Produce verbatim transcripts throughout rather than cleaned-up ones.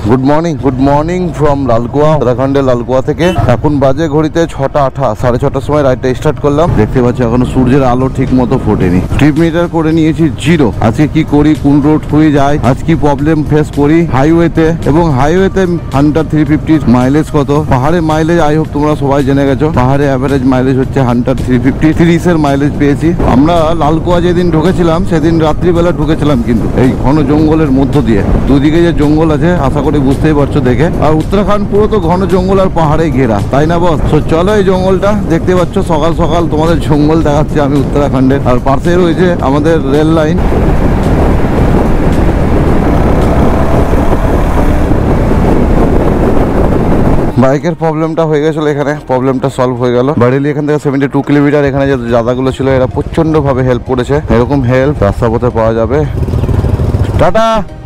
Good morning good morning from Lalkuan, উত্তরাখণ্ডের লালকুয়া থেকে। এখন বাজে ঘড়িতে ছটা আঠাশ, সাড়ে ছটার সময় রাইডটা স্টার্ট করলাম। দেখতে পাচ্ছি এখনো সূর্যের আলো ঠিক মতো ফোটেনি। ট্রিপ মিটার করে নিয়েছি জিরো। আজকে কি করি, কোন রোড হয়ে যায়, আজ কি প্রবলেম ফেস করি হাইওয়েতে, এবং হাইওয়েতে হান্টার থ্রি ফিফটি মাইলেজ কত, পাহাড়ে মাইলেজ আই হোপ তোমরা সবাই জেনে গেছো। পাহাড়ে অ্যাভারেজ মাইলেজ হচ্ছে হান্টার থ্রি ফিফটি, তিরিশের মাইলেজ পেয়েছি। আমরা লালকুয়া যেদিন ঢুকেছিলাম সেদিন রাত্রিবেলা ঢুকেছিলাম, কিন্তু এই ঘন জঙ্গলের মধ্য দিয়ে। দুদিকে যে জঙ্গল আছে আশা করি বুঝতেই পারছো দেখে। আর উত্তরাখণ্ড পুরো তো ঘন জঙ্গল আর পাহাড়ে ঘেরা, তাই না বস? তো চলো এই জঙ্গলটা দেখতে পাচ্ছ, সকাল সকাল তোমাদের জঙ্গল দেখাচ্ছি আমি উত্তরাখণ্ডের। আর পাশে রয়েছে আমাদের রেল লাইন। বাইকের প্রবলেমটা হয়ে গেছিল, এখানে প্রবলেমটা সলভ হয়ে গেল। বাড়িলি এখান থেকে সেভেন্টি টু কিলোমিটার। এখানে যে দাদাগুলো ছিল এরা প্রচন্ড ভাবে হেল্প করেছে। এরকম হেল্প রাস্তা পথে পাওয়া যাবে। টাটা।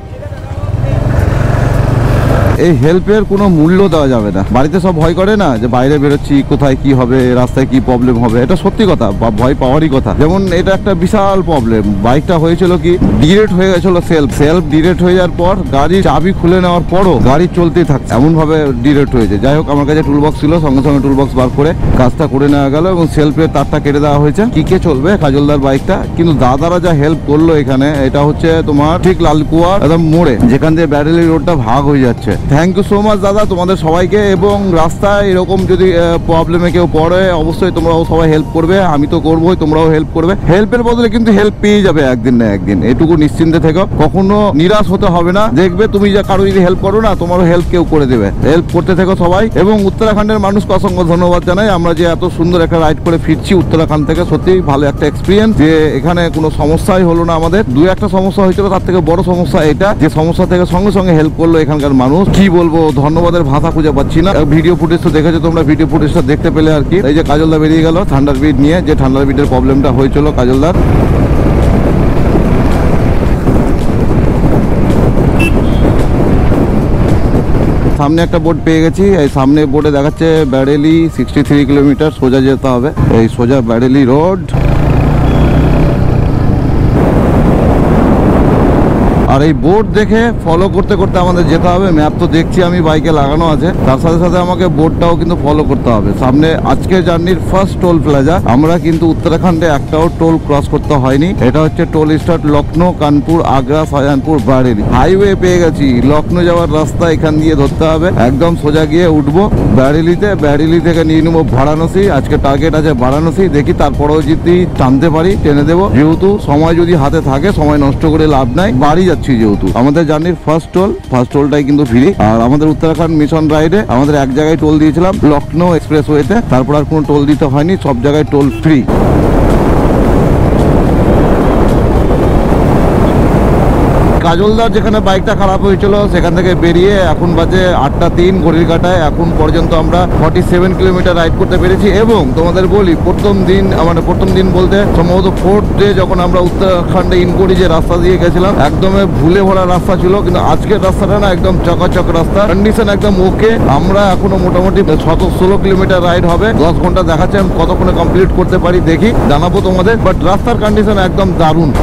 এই হেল্পের কোনো মূল্য দেওয়া যাবে না। বাড়িতে সব ভয় করে না যে বাইরে বেরোচ্ছি কোথায় কি হবে, রাস্তায় কি প্রবলেম হবে। এটা সত্যি কথা, ভয় পাওয়ারই কথা। যেমন এটা একটা বিশাল প্রবলেম। বাইকটা হয়েছিল কি, ডিরেক্ট হয়ে গেছিল সেলফ সেলফ ডিরেক্ট হয়ে যাওয়ার পর গাড়ির চাবি খুলে নেওয়ার পরও গাড়ি চলতেই থাকছে, এমন ভাবে ডিরেক্ট হয়েছে। যাই হোক, আমার কাছে টুল বক্স ছিল, সঙ্গে সঙ্গে টুল বক্স বার করে কাজটা করে নেওয়া গেল এবং সেলফের তারটা কেটে দেওয়া হয়েছে। কি কে চলবে কাজলদার বাইকটা। কিন্তু দাদারা যা হেল্প করলো এখানে, এটা হচ্ছে তোমার ঠিক লালকুয়ার একদম মোড়ে, যেখান দিয়ে ব্যারেলি রোডটা ভাগ হয়ে যাচ্ছে। থ্যাংক ইউ সো মাচ দাদা তোমাদের সবাইকে। এবং রাস্তায় এরকম যদি প্রবলেমে কেউ পড়ে অবশ্যই তোমরাও সবাই হেল্প করবে। আমি তো করবোই, তোমরাও হেল্প করবে। হেল্পের বদলে কিন্তু হেল্প পেয়ে যাবে একদিন না একদিন, এটুকু নিশ্চিন্তে থেকো। কখনো নিরাশ হতে হবে না। দেখবে তুমি যা কারো যদি হেল্প করো না, তোমারও হেল্প কেউ করে দেবে। হেল্প করতে থেকো সবাই। এবং উত্তরাখণ্ডের মানুষকে অসংখ্য ধন্যবাদ জানাই। আমরা যে এত সুন্দর একটা রাইড করে ফিরছি উত্তরাখণ্ড থেকে, সত্যি ভালো একটা এক্সপিরিয়েন্স। যে এখানে কোনো সমস্যাই হলো না আমাদের। দু একটা সমস্যা হয়েছিল, তার থেকে বড় সমস্যা এটা যে সমস্যা থেকে সঙ্গে সঙ্গে হেল্প করলো এখানকার মানুষ। কি বলবো, ধন্যবাদের ভাষা খুঁজে পাচ্ছি না। ভিডিও ফুটেজ তো দেখেছো তোমরা, ভিডিও ফুটেজটা দেখতে পেলে আর কি। এই যে কাজলদা বেরিয়ে গেল থান্ডার বিট নিয়ে, যে থান্ডার বিটের প্রবলেমটা হয়েছিল কাজলদার। সামনে একটা বোর্ড পেয়ে গেছি। এই সামনে বোর্ডে দেখাচ্ছে ব্যারেলি সিক্সটি থ্রি কিলোমিটার সোজা যেতে হবে। এই সোজা ব্যারেলি রোড। আর এই বোর্ড দেখে ফলো করতে করতে আমাদের যেতে হবে। ম্যাপ তো দেখছি আমি বাইকে লাগানো আছে, তার সাথে সাথে আমাকে বোর্ডটাও কিন্তু ফলো করতে হবে। সামনে আজকে জার্নির ফার্স্ট টোল প্লাজা। আমরা কিন্তু উত্তরাখণ্ডে একটাও টোল ক্রস করতে হয়নি। এটা হচ্ছে toll start Lucknow, Kanpur, Agra, Shahjahanpur, Bareilly. Highway পেয়ে গেছি। লখনৌ যাওয়ার রাস্তা এখান দিয়ে ধরতে হবে, একদম সোজা গিয়ে উঠবো ব্যারেলিতে। ব্যারেলি থেকে নিয়ে নেবো বারাণসী। আজকে টার্গেট আছে বারাণসী। দেখি তারপরেও যদি টানতে পারি টেনে দেবো। যেহেতু সময় যদি হাতে থাকে, সময় নষ্ট করে লাভ নাই। বাড়ি যাচ্ছি যেহেতু। আমাদের জার্নির ফার্স্ট টোল, ফার্স্ট টোলটাই কিন্তু ফ্রি। আর আমাদের উত্তরাখণ্ড মিশন রাইডে আমাদের এক জায়গায় টোল দিয়েছিলাম, লখনৌ এক্সপ্রেসওয়েতে। তারপর আর কোনো টোল দিতে হয়নি, সব জায়গায় টোল ফ্রি। কাজলদার যেখানে বাইকটা খারাপ হয়েছিল সেখান থেকে বেরিয়ে এখন বাজে আটটা তিন ঘড়ির কাটায়। এখন পর্যন্ত আমরা ফর্টি সেভেন কিলোমিটার রাইড করতে পেরেছি। এবং তোমাদের বলি, প্রথম দিন মানে প্রথম দিন বলতে সম্ভবত ফোর্থ ডে যখন আমরা উত্তরাখণ্ডে ইনকোরি যে রাস্তা দিয়ে গেছিলাম, একদমই ভুলে ভরা রাস্তা ছিল। কিন্তু আজকের রাস্তাটা না একদম চকাচক রাস্তা, কন্ডিশন একদম ওকে। আমরা এখনো মোটামুটি সতেরো ষোলো কিলোমিটার রাইড হবে। দশ ঘন্টা দেখাচ্ছে, আমি কতক্ষণে কমপ্লিট করতে পারি দেখি, জানাবো তোমাদের। বাট রাস্তার কন্ডিশন একদম দারুণ।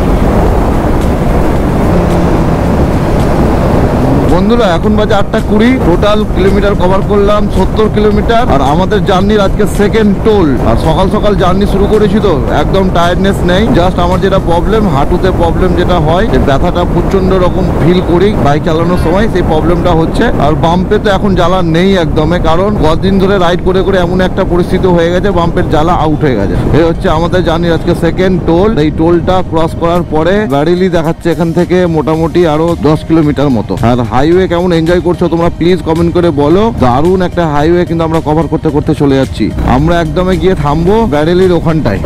বন্ধুরা এখন বাজে আটটা কুড়ি। টোটাল কিলোমিটার কভার করলাম সত্তর কিলোমিটার। আর আমাদের জার্নির আজকে সেকেন্ড টোল। আর সকাল সকাল জার্নি শুরু করেছি তো একদম টায়ার্ডনেস নেই। জাস্ট আমার যেটা প্রবলেম, হাঁটুতে প্রবলেম যেটা হয়, যে ব্যথাটা প্রচন্ড রকম ফিল করি বাইক চালানোর সময়, সেই প্রবলেমটা হচ্ছে। আর বাম্পে তো এখন জ্বালা নেই একদমই, কারণ কদিন ধরে রাইড করে করে এমন একটা পরিস্থিতি হয়ে গেছে, বাম্পের জ্বালা আউট হয়ে গেছে। এই হচ্ছে আমাদের জার্নির আজকে সেকেন্ড টোল। এই টোলটা ক্রস করার পরে ব্যারেলি দেখাচ্ছে এখান থেকে মোটামুটি আরো দশ কিলোমিটার মতো। আর হাইওয়ে কেমন এনজয় করছো তোমরা প্লিজ কমেন্ট করে বলো। দারুণ একটা হাইওয়ে কিন্তু আমরা কভার করতে করতে চলে যাচ্ছি। আমরা একদমই গিয়ে থামবো ব্যারেলির ওখানটায়।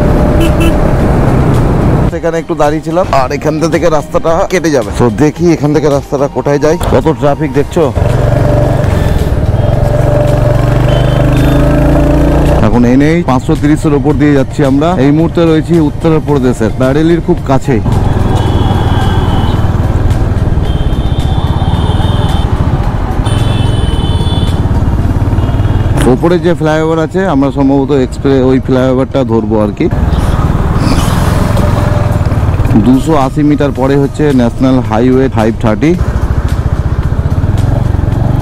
সেখানে একটু দাঁড়িয়েছিলাম, আর এখান থেকে রাস্তাটা কেটে যাবে। তো দেখি এখান থেকে রাস্তাটা কোথায় যায়। কত ট্রাফিক দেখছো। এখন এনেই পাঁচশো তিরিশের ওপর দিয়ে যাচ্ছি আমরা। এই মুহূর্তে রয়েছি উত্তরপ্রদেশের ব্যারেলির খুব কাছে। ওপরে যে ফ্লাইওভার আছে আমরা সম্ভবত এক্সপ্রেস ওই ফ্লাইওভারটা ধরবো আর কি। দুশো আশি মিটার পরে হচ্ছে ন্যাশনাল হাইওয়ে ফাইভ থার্টি।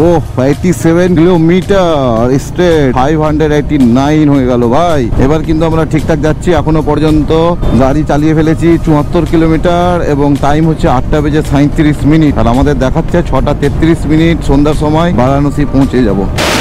ও eighty seven kilometre straight five hundred eighty nine হয়ে গেল ভাই। এবার কিন্তু আমরা ঠিকঠাক যাচ্ছি। এখনো পর্যন্ত গাড়ি চালিয়ে ফেলেছি চুয়াত্তর কিলোমিটার এবং টাইম হচ্ছে আটটা বেজে সাঁত্রিশ মিনিট আর আমাদের দেখাচ্ছে ছটা তেত্রিশ মিনিট। সন্ধ্যার সময় বারাণসী পৌঁছে যাব।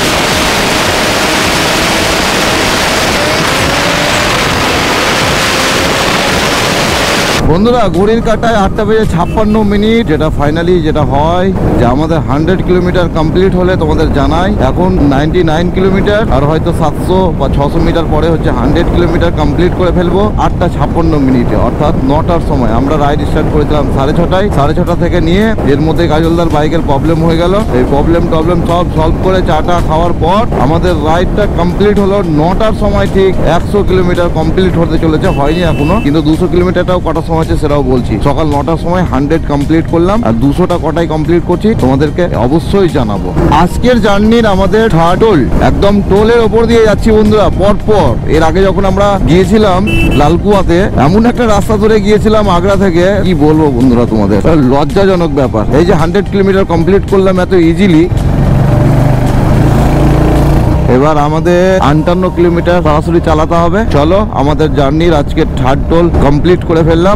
বন্ধুরা ঘড়ির কাঁটায় আটটা বেজে ছাপ্পান্ন মিনিট, যেটা ফাইনালি যেটা হয় যে আমাদের হান্ড্রেড কিলোমিটার কমপ্লিট হলে তোমাদের জানাই এখন নাইনটি নাইন কিলোমিটার আর হয়তো সাতশো বা ছশো মিটার পরে হচ্ছে হান্ড্রেড কিলোমিটার কমপ্লিট করে ফেলবো আটটা ছাপ্পান্ন মিনিটে, অর্থাৎ নটার সময়। আমরা রাইড স্টার্ট করেছিলাম সাড়ে ছটায়, সাড়ে ছটা থেকে নিয়ে এর মধ্যে কাজলদার বাইকের প্রবলেম হয়ে গেল। এই প্রবলেম টবলেম সব সলভ করে চাটা খাওয়ার পর আমাদের রাইডটা কমপ্লিট হলো নটার সময়। ঠিক একশো কিলোমিটার কমপ্লিট হতে চলেছে, হয়নি এখনো, কিন্তু দুশো কিলোমিটারটাও কটার সময় আছে সেটাও বলছি। সকাল নটার সময় হান্ড্রেড কমপ্লিট করলাম আর দুশোটা কটাই কমপ্লিট করছি তোমাদেরকে অবশ্যই জানাবো। আজকের জার্নির আমাদের থার্ড টোল, একদম টোলের ওপর দিয়ে যাচ্ছি বন্ধুরা পর পর। এর আগে যখন আমরা গিয়েছিলাম লালকুয়াতে এমন একটা রাস্তা ধরে গিয়েছিলাম আগ্রা থেকে, কি বলবো বন্ধুরা তোমাদের, লজ্জাজনক ব্যাপার। এই যে হান্ড্রেড কিলোমিটার কমপ্লিট করলাম এত ইজিলি, এবার আমাদের আটান্ন কিলোমিটার সরাসরি চালাতে হবে। চলো আমাদের জার্নির আজকে থার্ড টোল কমপ্লিট করে ফেললাম।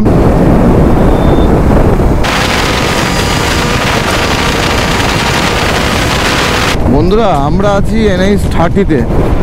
বন্ধুরা আমরা আছি এনএইচ থার্টিতে।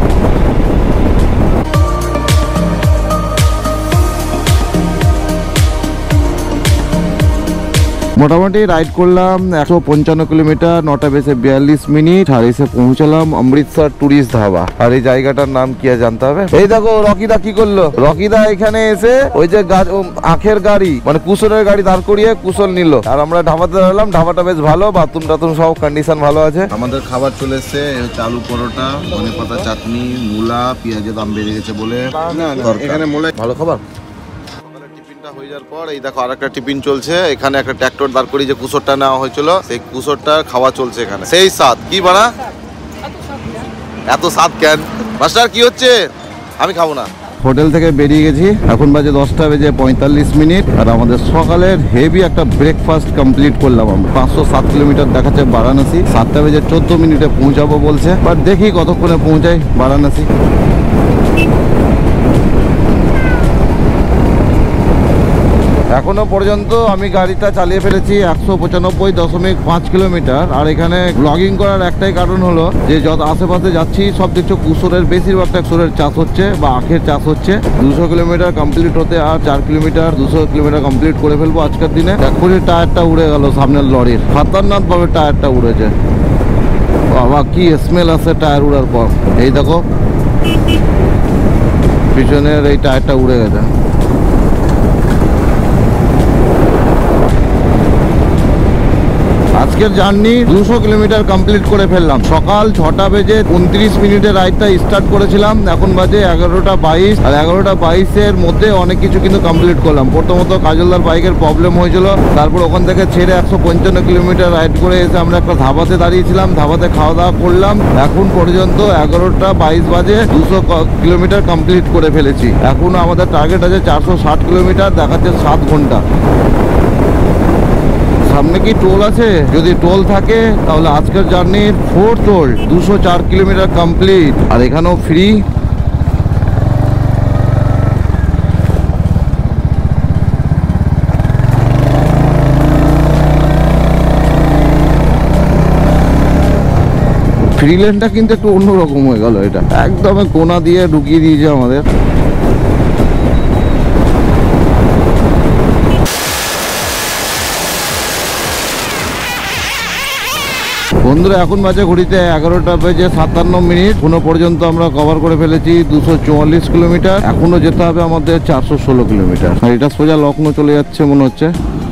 মোটামুটি রাইড করলাম একশো পঞ্চান্ন কিলোমিটার, নটা বেজে বিয়াল্লিশ মিনিট আর এসে পৌঁছালাম অমৃতসর টুরিস্ট ধাবা। আর এই জায়গাটার নাম কি জানতে হবে। এই দেখো রকিদা কি করলো, রকিদা এখানে এসে ওই যে আখের গাড়ি মানে কুশলের গাড়ি দাঁড় করিয়ে কুশল নিল আর আমরা ঢাবাতে দাঁড়ালাম। ঢাবাটা বেশ ভালো, বাথরুম টাথরুম সব কন্ডিশন ভালো আছে। আমাদের খাবার চলে এসছে, আলু পরোটা, ধনে পাতা চাটনি, মূলা, পেঁয়াজের দাম বেড়ে গেছে বলে এখানে মূলা ভালো খাবার। হয়ে যাওয়ার পর এই দেখো আরেকটা টিফিন চলছে। এখানে একটা ট্র্যাক্টর দাঁড় করিয়ে যে কুসরটা নেওয়া হয়েছিল সেই কুসরটা খাওয়া চলছে এখানে। সেই স্বাদ কি বাড়া, এত স্বাদ কেন মাস্টার, কি হচ্ছে? আমি খাবো না। হোটেল থেকে বেরিয়ে গেছি, এখন বাজে দশটা বেজে পঁয়তাল্লিশ মিনিট আর আমাদের সকালের হেভি একটা ব্রেকফাস্ট কমপ্লিট করলাম আমরা। পাঁচশো সাত কিলোমিটার দেখাচ্ছে বারাণসী, সাতটা বেজে চোদ্দ মিনিটে পৌঁছাবো বলছে, বাট দেখি কতক্ষণে পৌঁছাই বারাণসী। এখনো পর্যন্ত আমি গাড়িটা চালিয়ে ফেলেছি একশো পঁচানব্বই দশমিক পাঁচ কিলোমিটার। আর এখানে ব্লগিং করার একটাই কারণ হলো যে যত আশেপাশে যাচ্ছি সব দেখছো কুসুরের বেশিরভাগটা কুসুরের চাষ হচ্ছে বা আখের চাষ হচ্ছে। দুশো কিলোমিটার কমপ্লিট হতে আর চার কিলোমিটার, দুশো কিলোমিটার কমপ্লিট করে ফেলবো আজকের দিনে। এখনই টায়ারটা উড়ে গেল সামনের লরির, খাতারনাক ভাবে টায়ারটা উড়েছে। বাবা কি স্মেল আছে টায়ার উড়ার পর। এই দেখো পিছনের এই টায়ারটা উড়ে গেছে। আজকের জার্নি দুশো কিলোমিটার কমপ্লিট করে ফেললাম। সকাল ছটা বেজে উনত্রিশ মিনিটে রাইডটা স্টার্ট করেছিলাম, এখন বাজে এগারোটা বাইশ আর এগারোটা বাইশের মধ্যে অনেক কিছু কিন্তু কমপ্লিট করলাম। প্রথমত কাজলদার বাইকের প্রবলেম হয়েছিল, তারপর ওখান থেকে ছেড়ে একশো পঞ্চান্ন কিলোমিটার রাইড করে এসে আমরা একটা ধাবাতে দাঁড়িয়েছিলাম, ধাবাতে খাওয়া দাওয়া করলাম। এখন পর্যন্ত এগারোটা বাইশ বাজে দুশো কিলোমিটার কমপ্লিট করে ফেলেছি। এখন আমাদের টার্গেট আছে চারশো ষাট কিলোমিটার, দেখাচ্ছে সাত ঘন্টা। সামনে কি টোল আছে? যদি টোল থাকে তাহলে আজকের জার্নির ফোর টোল দুশো চার কিলোমিটার কমপ্লিট। আর এখানেও ফ্রি। ফ্রি লেনটা কিন্তু একটু অন্যরকম হয়ে গেল, এটা একদম কোনা দিয়ে ঢুকিয়ে দিয়েছে আমাদের। বন্ধুরা এখন বাজে ঘড়িতে এগারোটা বেজে সাতান্ন মিনিট। এখনো পর্যন্ত আমরা কভার করে ফেলেছি দুশো চুয়াল্লিশ কিলোমিটার। এখনো যেতে হবে আমাদের চারশো ষোলো কিলোমিটার। আর এটা সোজা লখনৌ চলে যাচ্ছে মনে হচ্ছে।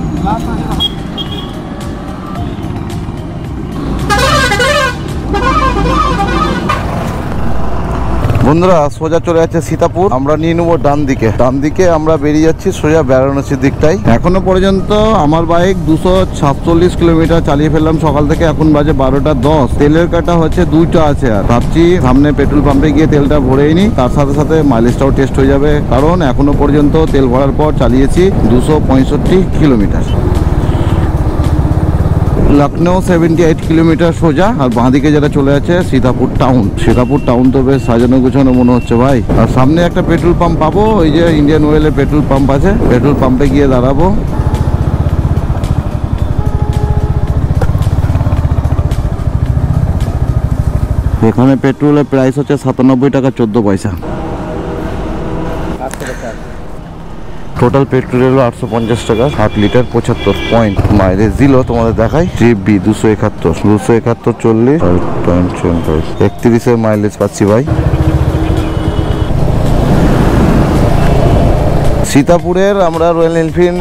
বন্ধুরা সোজা চলে যাচ্ছে সীতাপুর, আমরা নিয়ে নেবো ডান দিকে। ডান দিকে আমরা বেরিয়ে যাচ্ছি সোজা বারাণসীর দিকটাই। এখনো পর্যন্ত আমার বাইক দুশো সাতচল্লিশ কিলোমিটার চালিয়ে ফেললাম সকাল থেকে। এখন বাজে বারোটা দশ। তেলের কাটা হচ্ছে দুইটা আছে, আর ভাবছি সামনে পেট্রোল পাম্পে গিয়ে তেলটা ভরেই নি, তার সাথে সাথে মাইলেজটাও টেস্ট হয়ে যাবে, কারণ এখনো পর্যন্ত তেল ভরার পর চালিয়েছি দুশো পঁয়ষট্টি kilometre. Lucknow seventy eight kilometre সোজা, আর বাঁদিকে যেটা চলে আছে সীতাপুর টাউন। সীতাপুর টাউন তো বেশ সাজানো গুছানো মনে হচ্ছে ভাই। আর সামনে একটা পেট্রোল পাম্প পাবো, ওই যে ইন্ডিয়ান অয়েলের পেট্রোল পাম্প আছে, পেট্রোল পাম্পে গিয়ে দাঁড়াবো। এখানে পেট্রোলের প্রাইস হচ্ছে সাতানব্বই টাকা চোদ্দ পয়সা। টোটাল পেট্রোল হলো আটশো পঞ্চাশ টাকা, সাত লিটার পঁচাত্তর পয়েন্ট। মাইলেজ দিল তোমাদের দেখাই, ট্রিপ বি দুশো একাত্তর দুশো একাত্তর চল্লিশ পয়েন্ট একত্রিশের মাইলেজ পাচ্ছি ভাই। সীতাপুরের আমরা রয়্যাল এনফিল্ড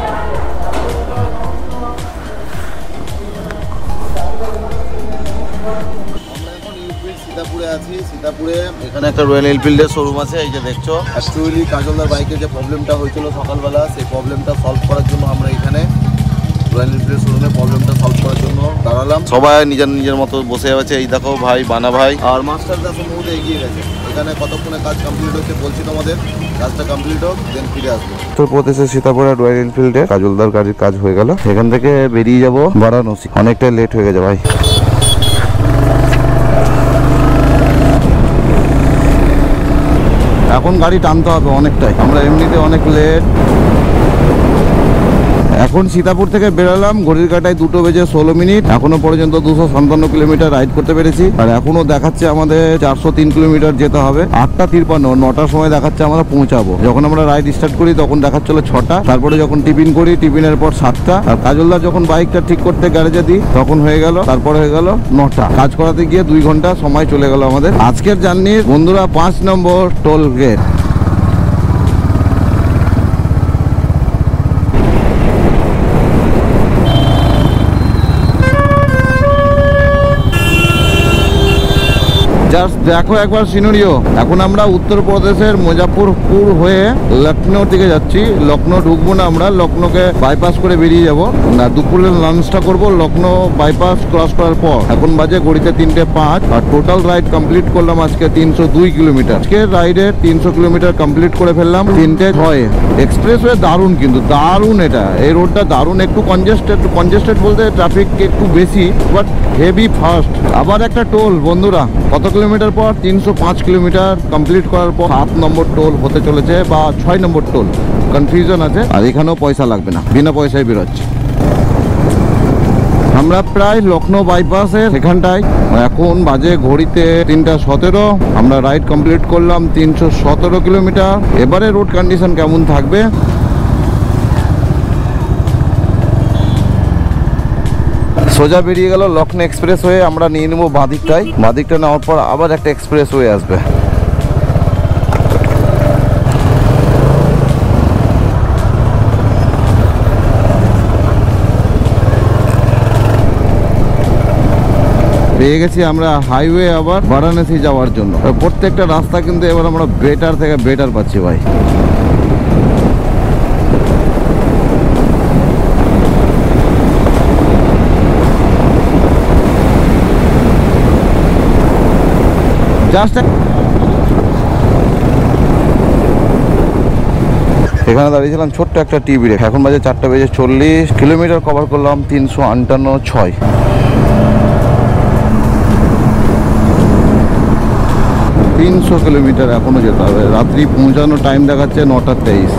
সীতাপুরে আছি। সীতাপুরে এখানে একটা রয়্যাল এনফিল্ডের শোরুম আছে, এই যে দেখছো। অ্যাকচুয়ালি কাজলদার বাইকের যে প্রবলেমটা হয়েছিল সকালবেলা, সেই প্রবলেমটা সলভ করার জন্য আমরা এখানে রয়্যাল এনফিল্ডের শোরুমে প্রবলেমটা সলভ করার জন্য দাঁড়ালাম। সবাই নিজের নিজের মতো বসে আছে। এই দেখো ভাই, বানা ভাই আর মাস্টার দা মুহূর্তে এগিয়ে গেছে। এখানে কতক্ষণে কাজ কমপ্লিট হচ্ছে বলছি তোমাদের, কাজটা কমপ্লিট হোক দেন ফিরে আসবো। উত্তরপ্রদেশের সীতাপুরে রয়্যাল এনফিল্ডে কাজলদার গাড়ির কাজ হয়ে গেল। এখান থেকে বেরিয়ে যাবো বারাণসী, অনেকটা লেট হয়ে গেছে ভাই। এখন গাড়ি টানতে হবে অনেকটাই, আমরা এমনিতে অনেক লেট। এখন সীতাপুর থেকে বেরোলাম, ঘড়ির কাঁটায় দুটো বেজে ষোলো মিনিট। এখনো পর্যন্ত দুশো সাতান্ন কিলোমিটার রাইড করতে পেরেছি। আর এখনো দেখাচ্ছে আমাদের চারশো তিন কিলোমিটার যেতে হবে। আটটা তিরপান্ন, নটার সময় দেখাচ্ছে আমরা পৌঁছাবো। যখন আমরা রাইড স্টার্ট করি তখন দেখাচ্ছিল ছটা, তারপরে যখন টিফিন করি টিফিনের পর সাতটা। আর কাজলদার যখন বাইকটা ঠিক করতে গ্যারেজে দিই তখন হয়ে গেল, তারপরে হয়ে গেল নটা। কাজ করাতে গিয়ে দুই ঘন্টা সময় চলে গেল আমাদের। আজকের জার্নির বন্ধুরা পাঁচ নম্বর টোল গেট। জাস্ট দেখো একবার সিনারিও। এখন আমরা উত্তরপ্রদেশের মুজাফরপুর হয়ে লখনৌ দিকে যাচ্ছি। লখনৌ ঢুকবো না, আমরা লখনৌকে বাইপাস করে বেরিয়ে যাব। না, দুপুরের লাঞ্চটা করবো লখনৌ বাইপাস ক্রস করার পর। এখন বাজে ঘড়িতে তিনটে পাঁচ। আর টোটাল রাইড কমপ্লিট করলাম আজকে তিনশো দুই কিলোমিটার। আজকে রাইডে তিনশো কিলোমিটার কমপ্লিট করে ফেললাম তিনটে ছয়ে। এক্সপ্রেসওয়ে দারুণ, কিন্তু দারুণ এটা, এই রোডটা দারুণ। একটু কনজেস্টেড, কনজেস্টেড বলতে ট্রাফিক একটু বেশি, বাট হেভি ফাস্ট। আবার একটা টোল বন্ধুরা, কত কিলোমিটার পর? তিনশো পাঁচ কিলোমিটার কমপ্লিট করার পর সাত নম্বর টোল হতে চলেছে, বা ছয় নম্বর টোল, কনফিউশন আছে। আর এখানেও পয়সা লাগবে না, বিনা পয়সায় বেরোচ্ছে। আমরা প্রায় লখনৌ বাইপাসের এখানটায়। এখন বাজে ঘড়িতে তিনটা সতেরো। আমরা রাইড কমপ্লিট করলাম তিনশো সতেরো কিলোমিটার। এবারে রোড কন্ডিশন কেমন থাকবে? সোজা বেরিয়ে গেল লখনৌ এক্সপ্রেস হয়ে। আমরা নিয়ে নেবো বাঁদিকটায়। বাঁদিকটা নেওয়ার পর আবার একটা এক্সপ্রেস হয়ে আসবে। পেয়ে গেছি আমরা হাইওয়ে আবার বারাণসী যাওয়ার জন্য। প্রত্যেকটা রাস্তা কিন্তু এবার আমরা বেটার থেকে বেটার পাচ্ছি ভাই। জাস্ট এখানে দাঁড়িয়েছিলাম ছোট্ট একটা টিভি রেখে। এখন বাজে চারটা বেজে চল্লিশ। কিলোমিটার কভার করলাম তিনশো আটান্ন ছয়। তিনশো কিলোমিটার এখনো যেতে হবে। রাত্রি পৌঁছানোর টাইম দেখাচ্ছে নটা তেইশ।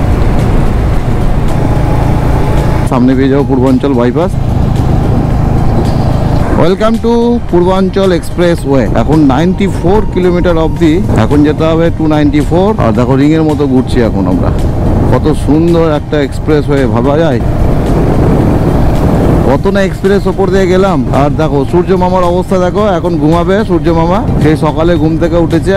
সামনে পেয়ে যাবো Purvanchal bypass. Welcome to Purvanchal express way. এখন নাইনটি ফোর কিলোমিটার অবধি এখন যেতে হবে টু নাইনটি ফোর। আর দেখো রিং এর মতো ঘুরছি এখন আমরা। কত সুন্দর একটা এক্সপ্রেস ওয়ে, ভাবা যায়। কত না এক্সপ্রেস ওপর দিয়ে গেলাম। আর দেখো সূর্য মামার অবস্থা দেখো, এখন ঘুমাবে সূর্য মামা। সেই সকালে ঘুম থেকে উঠেছে।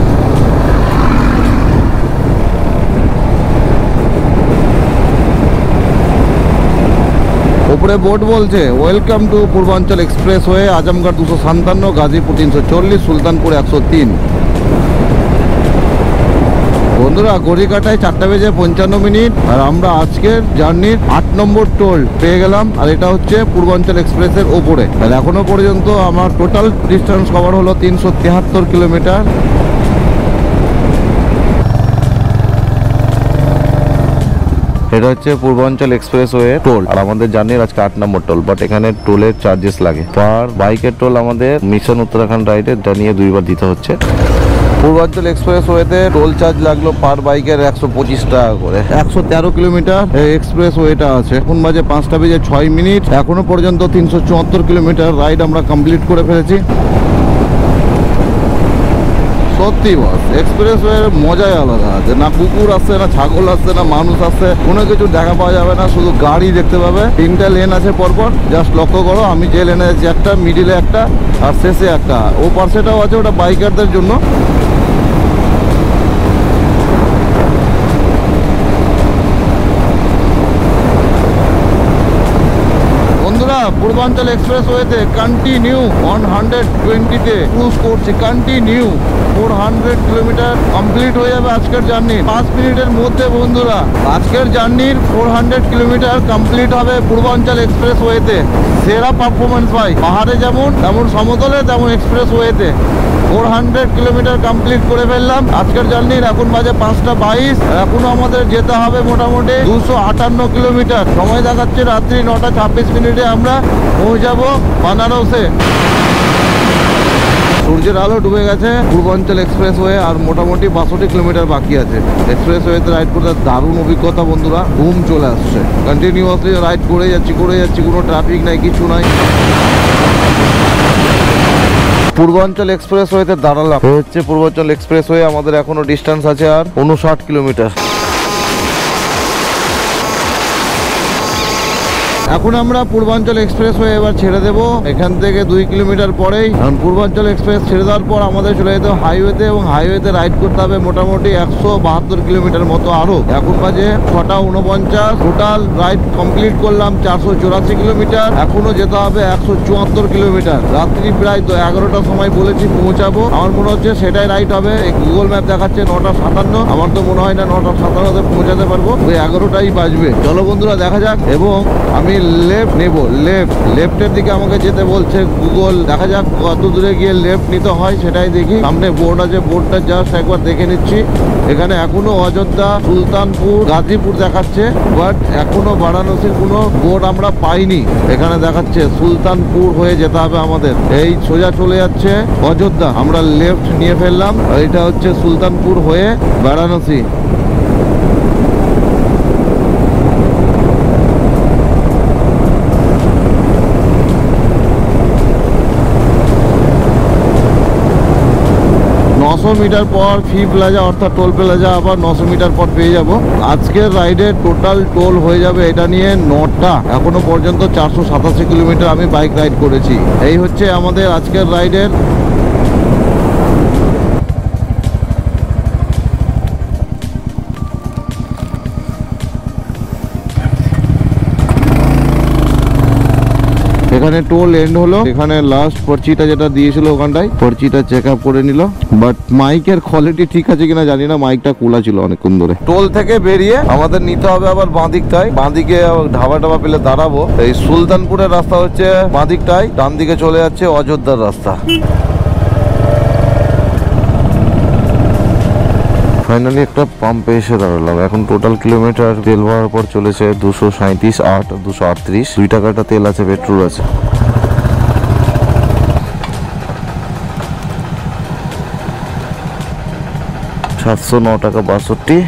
উপরে বোর্ড বলছে welcome to Purvanchal express way, Azamgarh দুশো সাতান্ন, গাজীপুর তিনশো চল্লিশ, সুলতানপুর একশো তিন। বন্ধুরা ঘড়ি কাটায় চারটা বেজে পঞ্চান্ন মিনিট। আর আমরা আজকের জার্নির আট নম্বর টোল পেয়ে গেলাম। আর এটা হচ্ছে পূর্বাঞ্চল এক্সপ্রেসের ওপরে। আর এখনো পর্যন্ত আমার টোটাল ডিস্টেন্স কভার হলো তিনশো তিয়াত্তর কিলোমিটার। এটা হচ্ছে পূর্বাঞ্চল এক্সপ্রেসওয়ে টোল, আর আমাদের জার্নির আজকে আট নম্বর টোল। বাট এখানে টোলের চার্জেস লাগে পার বাইকের টোল আমাদের মিশন উত্তরাখণ্ড রাইডে এটা নিয়ে দুইবার দিতে হচ্ছে। পূর্বাঞ্চল এক্সপ্রেসওয়েতে টোল চার্জ লাগলো পার বাইকের একশো পঁচিশ টাকা করে। একশো তেরো কিলোমিটার এক্সপ্রেসওয়েটা আছে। এখন বাজে পাঁচটা বেজে ছয় মিনিট। এখনো পর্যন্ত তিনশো চুয়াত্তর কিলোমিটার রাইড আমরা কমপ্লিট করে ফেলেছি। সত্যি বস, এক্সপ্রেসওয়ের মজাই আলাদা আছে। না কুকুর আসছে, না ছাগল আসছে, না মানুষ আসছে, কোনো কিছু দেখা পাওয়া যাবে না, শুধু গাড়ি দেখতে পাবে। তিনটা লেন আছে পরপর, জাস্ট লক্ষ্য করো। আমি যে লেনে আছি একটা, মিডিলে একটা, আর শেষে একটা। ও পাশেটাও আছে, ওটা বাইকারদের জন্য। পূর্বাঞ্চল এক্সপ্রেসওয়েতে কন্টিনিউ ওয়ান হান্ড্রেড টোয়েন্টিতে ক্রুজ করছি। Continue four hundred kilometre complete হয়ে যাবে আজকের জার্নি পাঁচ মিনিটের মধ্যে। বন্ধুরা, আজকের জার্নির ফোর হান্ড্রেড কিলোমিটার কমপ্লিট হবে পূর্বাঞ্চল এক্সপ্রেসওয়েতে। সেরা পারফরমেন্স ভাই, পাহাড়ে যেমন তেমন সমতলে তেমন এক্সপ্রেসওয়েতে ফোর হান্ড্রেড কিলোমিটার কমপ্লিট করে ফেললাম আজকের জার্নির। এখন বাজে পাঁচটা বাইশ। এখনো আমাদের যেতে হবে মোটামুটি দুশো আটান্ন কিলোমিটার। সময় দেখাচ্ছে রাত্রি নটা ছাব্বিশ মিনিটে আমরা পৌঁছাবো বানারসে। সূর্যের আলো ডুবে গেছে পূর্বাঞ্চল এক্সপ্রেসওয়ে, আর মোটামুটি বাষট্টি কিলোমিটার বাকি আছে। এক্সপ্রেসওয়েতে রাইড করতে দারুণ অভিজ্ঞতা বন্ধুরা, ঘুম চলে আসছে। কন্টিনিউয়াসলি রাইড করে যাচ্ছি করে যাচ্ছি কোনো ট্রাফিক নাই, কিছু নাই। পূর্বাঞ্চল এক্সপ্রেসওয়েতে দাঁড়ালাম। হচ্ছে পূর্বাঞ্চল এক্সপ্রেসওয়ে, আমাদের এখনো ডিস্টেন্স আছে আর উনষাট কিলোমিটার। এখন আমরা পূর্বাঞ্চল এক্সপ্রেসওয়ে এবার ছেড়ে দেবো এখান থেকে দুই কিলোমিটার পরেই। কারণ পূর্বাঞ্চল এক্সপ্রেস ছেড়ে দেওয়ার পর আমাদের চলে যেতে হাইওয়েতে, এবং হাইওয়েতে রাইড করতে হবে মোটামুটি একশো বাহাত্তর কিলোমিটার মতো আরো। এখন বাজে ছটা উনপঞ্চাশ। টোটাল রাইড কমপ্লিট করলাম চারশো চুরাশি কিলোমিটার। এখনো যেতে হবে একশো চুয়াত্তর কিলোমিটার। রাত্রি প্রায় এগারোটার সময় বলেছি পৌঁছাবো। আমার মনে হচ্ছে সেটাই রাইড হবে। গুগল ম্যাপ দেখাচ্ছে নটা সাতান্ন। আমার তো মনে হয় না নটা সাতান্নতে পৌঁছাতে পারবো, ওই এগারোটাই বাজবে। চলো বন্ধুরা দেখা যাক। এবং আমি লেফট নেব, লেফট লেফটের দিকে আমাকে যেতে বলছে গুগল। দেখা যাক কত দূরে গিয়ে লেফট নিতে হয় সেটাই দেখি। সামনে বোর্ড আছে, বোর্ডটা জাস্ট একবার দেখে নিচ্ছি। এখানে এখনো অযোধ্যা, সুলতানপুর, গাজীপুর দেখাচ্ছে, বাট এখনো বারাণসীর কোনো বোর্ড আমরা পাইনি। এখানে দেখাচ্ছে সুলতানপুর হয়ে যেতে হবে আমাদের। এই সোজা চলে যাচ্ছে অযোধ্যা, আমরা লেফট নিয়ে ফেললাম। এটা হচ্ছে সুলতানপুর হয়ে বারাণসী। নশো মিটার পর ফি প্লাজা অর্থাৎ টোল প্লাজা আবার নশো মিটার পর পেয়ে যাব। আজকের রাইডের টোটাল টোল হয়ে যাবে এটা নিয়ে নটা। এখনো পর্যন্ত চারশো সাতাশি কিলোমিটার আমি বাইক রাইড করেছি। এই হচ্ছে আমাদের আজকের রাইডের। এখানে টোল এন্ড হলো। এখানে লাস্ট পর্চিটা যেটা দিয়েছিল ওখানটায় পর্চিটা চেক আপ করে নিল। বাট মাইকের কোয়ালিটি ঠিক আছে কিনা জানি না, মাইকটা খোলা ছিল অনেকক্ষণ ধরে। টোল থেকে বেরিয়ে আমাদের নিতে হবে আবার বাঁদিকটায়। বাঁদিকে ধাবা টাবা পেলে দাঁড়াবো। এই সুলতানপুরের রাস্তা হচ্ছে বাঁদিকটায়, ডান দিকে চলে যাচ্ছে অযোধ্যার রাস্তা। ফাইনালি একটা পাম্পে এসে দাঁড়ালাম। এখন টোটাল কিলোমিটার তেল ভরার পর চলেছে দুশো সাঁত্রিশ আট দুশো আটত্রিশ। দুই টাকাটা তেল আছে, পেট্রোল আছে। সাতশো ন টাকা বাষট্টি।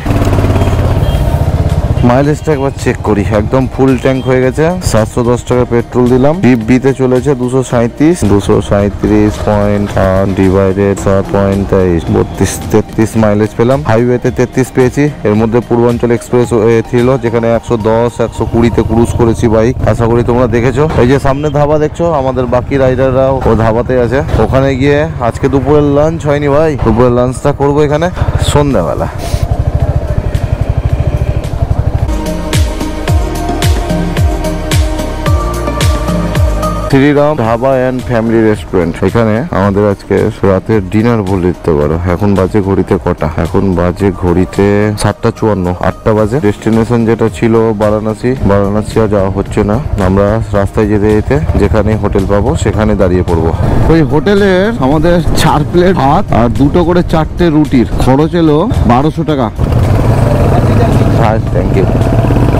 মাইলেজটা একবার চেক করি। একদম ফুল ট্যাঙ্ক হয়ে গেছে। সাতশো দশ টাকা পেট্রোল দিলাম। ডিপ বিতে চলেছে দুশো সাঁত্রিশ। দুশো সাঁত্রিশ পয়েন্ট আট ডিভাইডেড সাত পয়েন্ট তেইশ, বত্রিশ তেত্রিশ মাইলেজ পেলাম। হাইওয়েতে তেত্রিশ পেয়েছি। এর মধ্যে পূর্বাঞ্চল এক্সপ্রেস ছিল যেখানে একশো দশ একশো কুড়িতে ক্রুজ করেছি বাইক। আশা করি তোমরা দেখেছো। এই যে সামনে ধাবা দেখছো, আমাদের বাকি রাইডাররাও ও ধাবাতে আছে। ওখানে গিয়ে আজকে দুপুরের লাঞ্চ হয়নি ভাই, দুপুরের লাঞ্চটা করবো এখানে সন্ধ্যাবেলা। Shriram dhaba and family restaurant. এখানে আমাদের আজকে রাতের ডিনার বলে দিতে পারো। এখন বাজে ঘড়িতে কটা? এখন বাজে ঘড়িতে সাতটা চুয়ান্ন, আটটা বাজে। ডেস্টিনেশন যেটা ছিল বারাণসী, বারাণসী আর যাওয়া হচ্ছে না। আমরা রাস্তায় যেতে যেতে যেখানে হোটেল পাবো সেখানে দাঁড়িয়ে পড়বো। ওই হোটেলের আমাদের চার প্লেট ভাত আর দুটো করে চারটে রুটির খরচ এলো বারোশো টাকা। Thank you.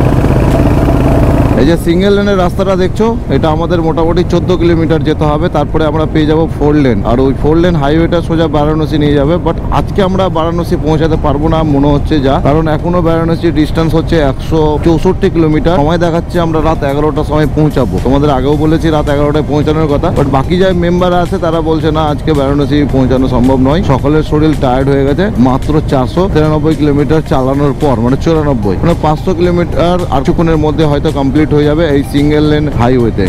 এই যে সিঙ্গেল লেনের রাস্তাটা দেখছো, এটা আমাদের মোটামুটি চোদ্দ কিলোমিটার যেতে হবে, তারপরে আমরা পেয়ে যাব ফোর লেন। আর ওই ফোর লেন হাইওয়েটা সোজা বারাণসী নিয়ে যাবে। বাট আজকে আমরা বারাণসী পৌঁছাতে পারবো না মনে হচ্ছে, যা কারণ এখনো বারাণসী ডিস্টেন্স হচ্ছে একশো চৌষট্টি কিলোমিটার। সময় দেখাচ্ছে আমরা রাত এগারোটার সময় পৌঁছাবো। তোমাদের আগেও বলেছি রাত এগারোটায় পৌঁছানোর কথা, বাট বাকি যাই মেম্বার আছে তারা বলছে না, আজকে বারাণসী পৌঁছানো সম্ভব নয়। সকলের শরীর টায়ার্ড হয়ে গেছে। মাত্র চারশো তিরানব্বই কিলোমিটার চালানোর পর, মানে চুরানব্বই, মানে পাঁচশো কিলোমিটার আর কিছুক্ষণের মধ্যে হয়তো কমপ্লিট হয়ে যাবে এই সিঙ্গেল লেন হাইওয়েতে।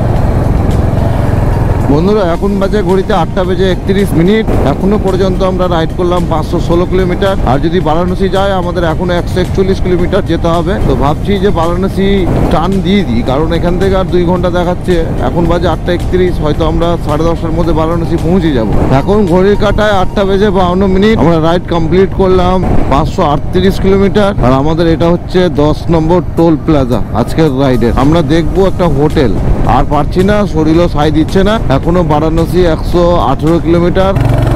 বন্ধুরা এখন বাজে ঘড়িতে আটটা বেজে একত্রিশ মিনিট। এখনো পর্যন্ত আমরা রাইড করলাম পাঁচশো ষোলো কিলোমিটার। আর যদি বারাণসী যায় আমাদের এখনো একশো একচল্লিশ কিলোমিটার যেতে হবে। তো ভাবছি যে বারাণসী টান দিয়ে দিই, কারণ এখান থেকে আর দুই ঘন্টা দেখাচ্ছে। এখন বাজে আটটা একত্রিশ, হয়তো আমরা সাড়ে দশটার মধ্যে বারাণসী পৌঁছে যাব। এখন ঘড়ির কাটায় আটটা বেজে বাউন্ন মিনিট। আমরা রাইড কমপ্লিট করলাম পাঁচশো আটত্রিশ কিলোমিটার। আর আমাদের এটা হচ্ছে দশ নম্বর টোল প্লাজা আজকের রাইডের। আমরা দেখবো একটা হোটেল, আর পারছি না, শরীরও সাই দিচ্ছে না। এখনো বারাণসী একশো আঠেরো কিলোমিটার।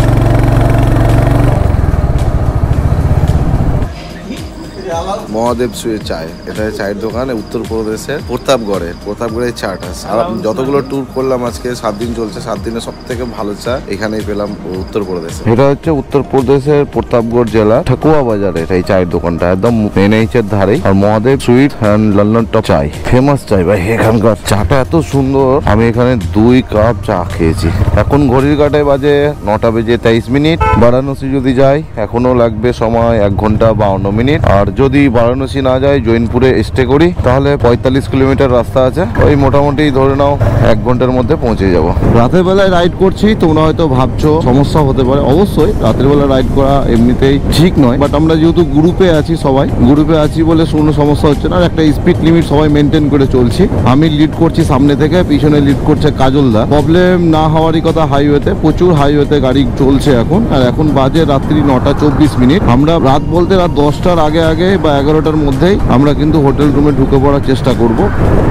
মহাদেব সুয়ের চায়, এটা চায়ের দোকান উত্তরপ্রদেশের প্রতাপগড়ে। প্রতাপগড়ের চাটা আর যতগুলো ট্যুর করলাম আজকে সাত দিন চলছে, সাত দিনে সব থেকে ভালো চা এখানেই পেলাম উত্তরপ্রদেশে। এটা হচ্ছে উত্তরপ্রদেশের প্রতাপগড় জেলা ঠাকুয়া বাজারে এই চায়ের দোকানটা, একদম এনএইচ এর ধারে। আর Mahadev sweet and London top চাই, ফেমাস চাই ভাই। এখানকার চাটা এত সুন্দর, আমি এখানে দুই কাপ চা খেয়েছি। এখন ঘড়ির কাটায় বাজে নটা বেজে তেইশ মিনিট। বারাণসী যদি যাই এখনো লাগবে সময় এক ঘন্টা বাউন্ন মিনিট। আর যদি বারাণসী না যায় জৈনপুরে স্টে করি তাহলে পঁয়তাল্লিশ কিলোমিটার রাস্তা আছে, ওই মোটামুটি ধরে নাও এক ঘন্টার মধ্যে পৌঁছে যাব। রাতের বেলায় রাইড করছি, তোমরা হয়তো ভাবছো সমস্যা হতে পারে। অবশ্যই রাতের বেলা রাইড করা এমনিতেই ঠিক নয়, বাট আমরা যেহেতু গ্রুপে আছি, সবাই গ্রুপে আছি বলে কোনো সমস্যা হচ্ছে না। আর একটা স্পিড লিমিট সবাই মেনটেন করে চলছি। আমি লিড করছি সামনে থেকে, পিছনে লিড করছে কাজলদা। প্রবলেম না হওয়ারই কথা হাইওয়েতে, প্রচুর হাইওয়েতে গাড়ি চলছে এখন। আর এখন বাজে রাত্রি নটা চব্বিশ মিনিট। আমরা রাত বলতে রাত দশটার আগে আগে বা এগারোটার মধ্যেই আমরা কিন্তু হোটেল রুমে ঢুকে পড়ার চেষ্টা করব।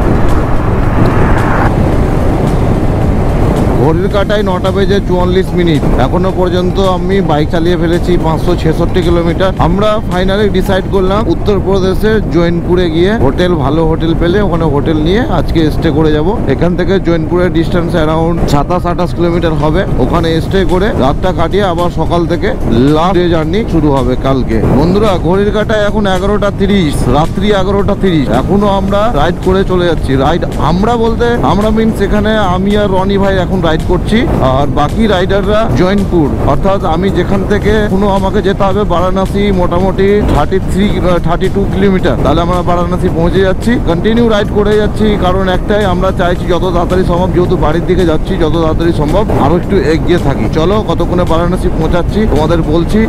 ঘড়ির কাটায় নটা বেজে চুয়াল্লিশ মিনিট। এখনো পর্যন্ত আমি বাইক চালিয়ে ফেলেছি পাঁচশো ছেষট্টি কিলোমিটার। আমরা ফাইনালি ডিসাইড করলাম উত্তরপ্রদেশের জৈনপুরে গিয়ে হোটেল, ভালো হোটেল পেলে ওখানে হোটেল নিয়ে আজকে স্টে করে যাব। এখান থেকে জৈনপুরের ডিস্টেন্স অ্যারাউন্ড সাতাশ আঠাশ কিলোমিটার হবে। ওখানে স্টে করে রাতটা কাটিয়ে আবার সকাল থেকে লাস্ট ডে জার্নি শুরু হবে কালকে। বন্ধুরা ঘড়ির কাটায় এখন এগারোটা তিরিশ, রাত্রি এগারোটা তিরিশ। এখনো আমরা রাইড করে চলে যাচ্ছি। রাইড আমরা বলতে আমরা মিনস এখানে আমি আর রনি ভাই এখন রাইড করছি, আর বাকি রাইডাররা জৈনপুর, অর্থাৎ আমি যেখান থেকে কোনো আমাকে যেতে হবে বারাণসী মোটামুটি thirty three thirty two kilometre, তাহলে আমরা বারাণসী পৌঁছে যাচ্ছি। কন্টিনিউ রাইড করে যাচ্ছি, কারণ একটাই, আমরা চাইছি যত তাড়াতাড়ি সম্ভব, যেহেতু বাড়ির দিকে যাচ্ছি, যত তাড়াতাড়ি সম্ভব আরো একটু এগিয়ে থাকি। চলো কতক্ষণে বারাণসী পৌঁছাচ্ছি তোমাদের বলছি।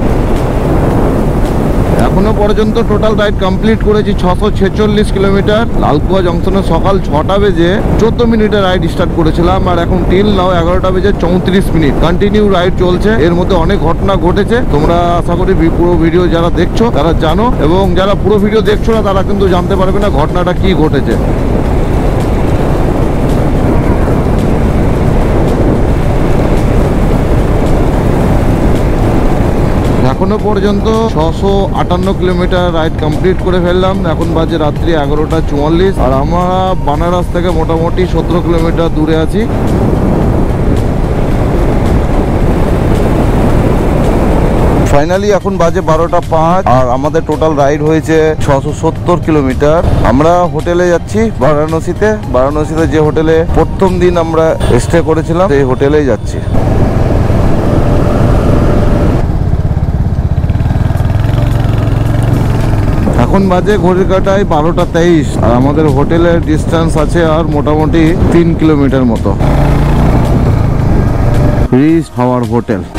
এখনো পর্যন্ত টোটাল রাইড কমপ্লিট করেছি ছশো ছেচল্লিশ কিলোমিটার। লালকুয়া জংশনে সকাল ছটা বেজে চোদ্দ মিনিটে রাইড স্টার্ট করেছিলাম, আর এখন টিল নাও এগারোটা বেজে চৌত্রিশ মিনিট কন্টিনিউ রাইড চলছে। এর মধ্যে অনেক ঘটনা ঘটেছে, তোমরা আশা করি পুরো ভিডিও যারা দেখছো তারা জানো, এবং যারা পুরো ভিডিও দেখছো না তারা কিন্তু জানতে পারবে না ঘটনাটা কি ঘটেছে। এখনো পর্যন্ত ছশো আটান্ন কিলোমিটার রাইড কমপ্লিট করে ফেললাম। এখন বাজে রাত্রি এগারোটা চুয়াল্লিশ, আর আমরা বানারস থেকে মোটামুটি সতেরো কিলোমিটার দূরে আছি। ফাইনালি এখন বাজে বারোটা পাঁচ, আর আমাদের টোটাল রাইড হয়েছে ছশো সত্তর কিলোমিটার। আমরা হোটেলে যাচ্ছি বারাণসীতে। বারাণসীতে যে হোটেলে প্রথম দিন আমরা স্টে করেছিলাম সেই হোটেলেই যাচ্ছি। এখন বাজে ঘড়ির কাটায় বারোটা তেইশ, আর আমাদের হোটেলের ডিস্টেন্স আছে আর মোটামুটি তিন কিলোমিটার মতো। Reach our hotel.